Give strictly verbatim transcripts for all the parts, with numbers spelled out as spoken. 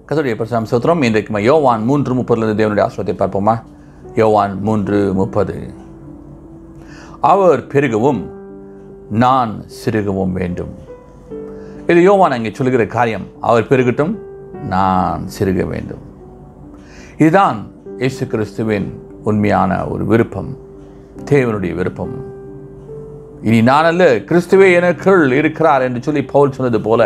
கர்த்தருடைய பரிசுத்த ஸ்தோத்திரம். இன்றைக்கு யோவான் மூன்று முப்பதிலிருந்து தேவனுடைய ஆசீர்வாதத்தை பார்ப்போமா? யோவான் மூன்று முப்பது. அவர் பெருகவும் நான் சிறுகவும் வேண்டும். இது யோவான் அங்கே சொல்லுகிற காரியம். அவர் பெருகட்டும், நான் சிறுக வேண்டும். இதுதான் இயேசு கிறிஸ்துவின் உண்மையான ஒரு விருப்பம், தேவனுடைய விருப்பம். இனி நான் அல்ல, கிறிஸ்துவே எனக்குள் இருக்கிறார் என்று சொல்லி பவுல் சொன்னது போல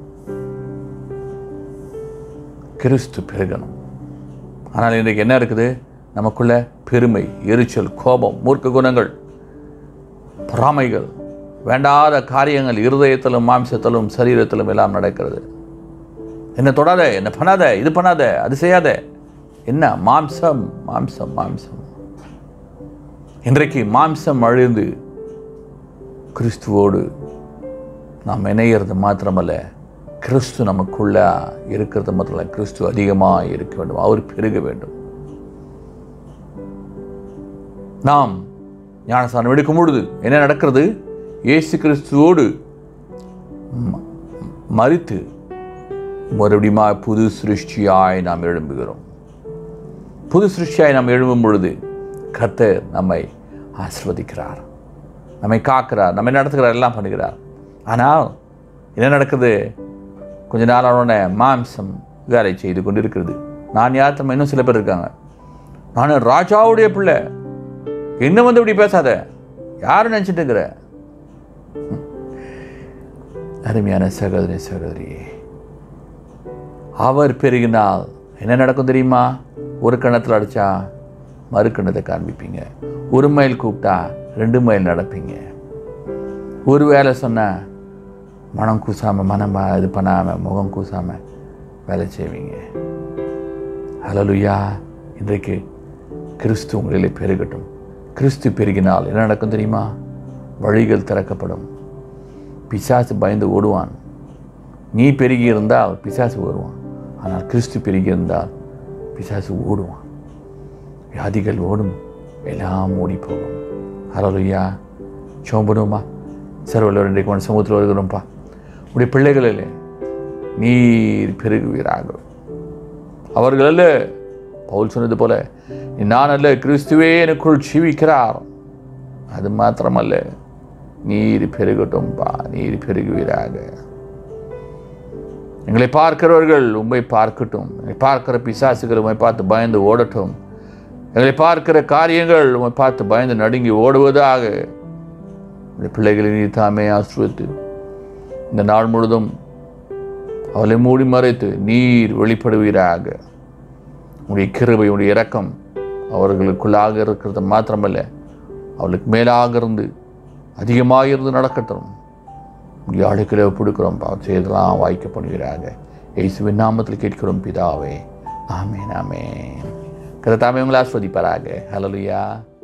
கிறிஸ்து பெருகணும். ஆனால் இன்றைக்கு என்ன இருக்குது? நமக்குள்ள பெருமை, எரிச்சல், கோபம், மூர்க்க குணங்கள், பொறாமைகள், வேண்டாத காரியங்கள் இருதயத்திலும் மாம்சத்திலும் சரீரத்திலும் எல்லாம் நடக்கிறது. என்ன தொடாத, என்ன பண்ணாத, இது பண்ணாத, அது செய்யாத. என்ன? மாம்சம் மாம்சம் மாம்சம். இன்றைக்கு மாம்சம் அழிந்து கிறிஸ்துவோடு நாம் இணையிறது மாத்திரமல்ல, கிறிஸ்து நமக்குள்ள இருக்கிறது மாத்திரமல்ல, கிறிஸ்து அதிகமாக இருக்க வேண்டும், அவர் பெருக வேண்டும். நாம் ஞானஸ்நானம் எடுக்கும் பொழுது என்ன நடக்கிறது? இயேசு கிறிஸ்துவோடு மரித்து மறுபடியும் புது சிருஷ்டியாய் நாம் எழும்புகிறோம். புது சிருஷ்டியாய் நாம் எழும்பும் பொழுது கர்த்தர் நம்மை ஆசீர்வதிக்கிறார், நம்மை காக்கிறார், நம்மை நடத்துகிறார், எல்லாம் பண்ணுகிறார். ஆனால் என்ன நடக்குது? கொஞ்ச நாள் ஆனோடனே மாம்சம் வேலை செய்து கொண்டு இருக்கிறது. நான் யார் தம்மை? இன்னும் சில பேர் இருக்காங்க, நான் ராஜாவுடைய பிள்ளை, என்ன வந்து இப்படி பேசாத, யாரும் நினச்சிட்டு இருக்கிற? அருமையான சகோதரி சகோதரியே, அவர் பெருகினால் என்ன நடக்கும் தெரியுமா? ஒரு கணத்தில் அடித்தா மறு கணத்தை காண்பிப்பீங்க, ஒரு மைல் கூப்பிட்டா ரெண்டு மைல் நடப்பீங்க, ஒரு வேலை சொன்னால் மனம் கூசாமல், மனம் இது பண்ணாமல், முகம் கூசாமல் வேலை செய்வீங்க. ஹல்லேலூயா. இன்றைக்கு கிறிஸ்து உங்களிலே பெருகட்டும். கிறிஸ்து பெருகினால் என்ன நடக்கும் தெரியுமா? வழிகள் திறக்கப்படும். பிசாசு பயந்து ஓடுவான். நீ பெருகி இருந்தால் பிசாசு வருவான். ஆனால் கிறிஸ்து பெருகி இருந்தால் பிசாசு ஓடுவான். வியாதிகள் ஓடும், எல்லாம் ஓடி போகும். ஹல்லேலூயா. சோம்பணுமா? சர்வலோர் இன்றைக்கு உன் சமூகத்தில் வருகிறோம்ப்பா. உடைய பிள்ளைகளில் நீர் பெருகுவீராக. அவர்கள் அல்ல, பவுல் சொன்னது போல, நான் அல்ல, கிறிஸ்துவே எனக்குள் ஜீவிக்கிறார். அது மாத்திரமல்ல, நீர் பெருகட்டும்பா, நீர் பெருகுவீராக. எங்களை பார்க்கிறவர்கள் உண்மை பார்க்கட்டும். எங்களை பார்க்கிற பிசாசுகள் உண்மை பார்த்து பயந்து ஓடட்டும். எங்களை பார்க்கிற காரியங்கள் உண்மை பார்த்து பயந்து நடுங்கி ஓடுவதாக. பிள்ளைகளை நீ தாமே ஆசீர்வதித்து இந்த நாள் முழுதும் அவளை மூடி மறைத்து நீர் வெளிப்படுவீராக. உடைய கிருபை, உடைய இரக்கம் அவர்களுக்குள்ளாக இருக்கிறது மாத்திரமல்ல, அவளுக்கு மேலாக இருந்து அதிகமாக இருந்து நடக்கட்டும். உடைய அடுக்களை ஒப்புடுக்கிறோம். செய்தெல்லாம் வாய்க்கப்படுவீராக. இயேசுவின் நாமத்தில் கேட்கிறோம் பிதாவே. ஆமேன் ஆமேன். கர்த்தர் தாமே உங்களை ஆசீர்வதிப்பாராக. ஹல்லேலூயா.